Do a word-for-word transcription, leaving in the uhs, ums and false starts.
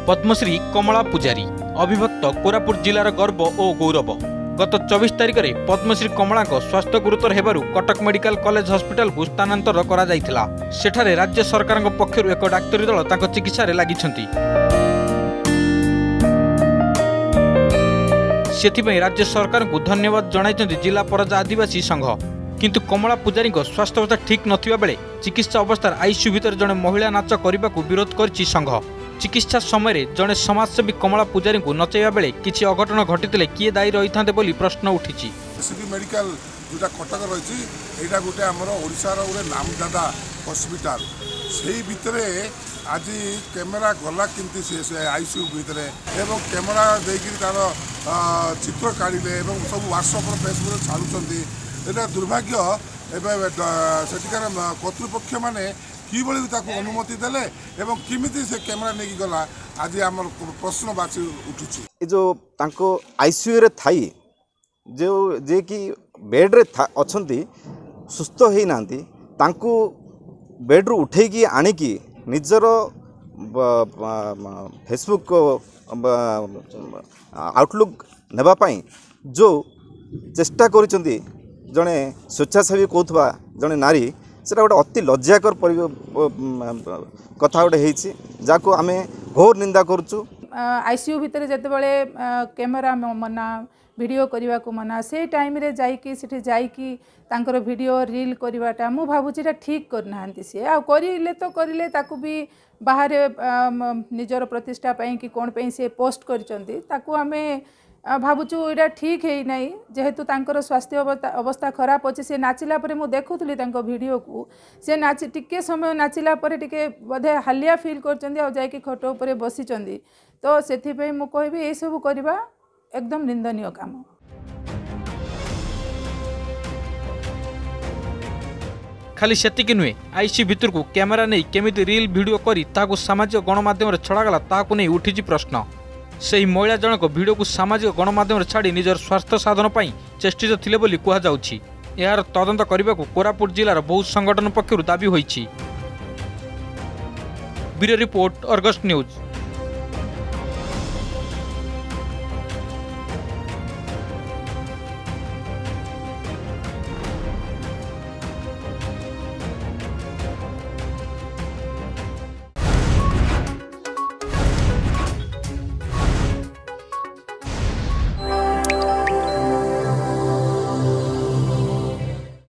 पद्मश्री कमला पूजारी अभिभक्त कोरापुट जिलार गर्व और गौरव। गत चौबीस तारिख में पद्मश्री कमला स्वास्थ्य गुरुतर हेबारु कटक मेडिकल कॉलेज हॉस्पिटल को स्थानांतर करा जायथिला। सेठारे राज्य सरकार पक्षरु एक डाक्तरी दल तांको चिकित्सा रे लागिछंती। सेथिपई राज्य सरकार को धन्यवाद जणाइछंती जिला परजा आदिवासी संघ। किंतु कमला पूजारी स्वास्थ्य अवस्था ठीक नथिबा बेले चिकित्सा अवस्था आईसीयू भितर जड़े महिला नाच करने को विरोध करछि संघ। चिकित्सा समय जड़े समाजसेवी कमला पूजारी को नचाइबा बेले किछि अघटन घटिले किए दायी रही था बोली प्रश्न उठी। मेडिकल जोटा कटक रही यहाँ गोटे आमर ओडिशार गोटे नामदादा हॉस्पिटल से भितर आज कैमेरा गला किमती से आईसीयू भितर एवं कैमेरा देकर तार चित्र काढ़े सब व्हाट्सअप फेसबुक छाड़ुंट एटा दुर्भाग्य। सेठिकार कर्तृपक्ष माने किभली ताकू अनुमति देले एवं किमिति से कैमेरा नहीं गला आज आम प्रश्न बाची उठुची। जो तांको आईसीयू रे थाई जो जे कि बेड रे अछंती सुस्थ होई नांती तांको बेड रु उठेकी आनिकी निजर फेसबुक आउटलुक नेबा पई जो चेष्टा करिसंती जड़े स्वेच्छासेवी कहूबा जड़े नारी सेटा गोटे अति लज्जाकर कथा गोटे जाको आमे घोर निंदा करूँ। आईसीयू भितर जिते बड़े कैमेरा मना वीडियो करने को मना से टाइम रे जाइकी सेठी जाइकी तांकर वीडियो रील करवाटा मु भावुची ठीक करना सी आ करिले तो करिले ताकू भी बाहर निजर प्रतिष्ठा पाई कि कौन पे से पोस्ट करचंती ताकू आमे भावुचु यहाँ ठीक है ना जेहेतु तांकर स्वास्थ्य अवस्था खराब अच्छे से नाचिला परे मु देखुली तांको वीडियो को से नाच टिके समय नाचिला परे टिके बोधे हालिया फील करचंदी आ जायकी खट उपरे बसिचंदी तो सेथिपई मु कहबी ए सब करबा एकदम निंदनीय काम। खाली सेतिक नुहे आईसी भितर को कैमेरा नहीं केमिति रील वीडियो करी ताकू सामाजिक गणमाध्यम छड़ागला ताकू नहीं उठी प्रश्न। से महिला जनक भिडियो को सामाजिक गणमाध्यम छाड़ी निजर स्वास्थ्य साधन पर चेष्टित थिले बोली कहुछि। यार तदंत करने को कोरापुट जिलार बहु संगठन पक्षर दाबी होइछि। Bureau report Argus news.